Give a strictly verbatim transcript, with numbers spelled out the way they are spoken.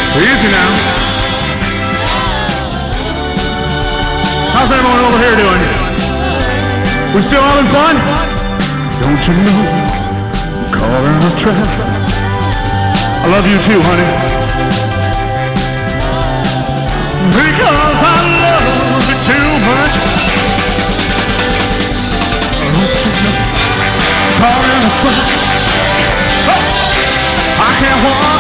Easy now. How's everyone over here doing? We still having fun? Don't you know? I'm caught in a trap. I love you too, honey. Because I love you too much. Don't you know? Caught in a trap. Oh, I can't walk.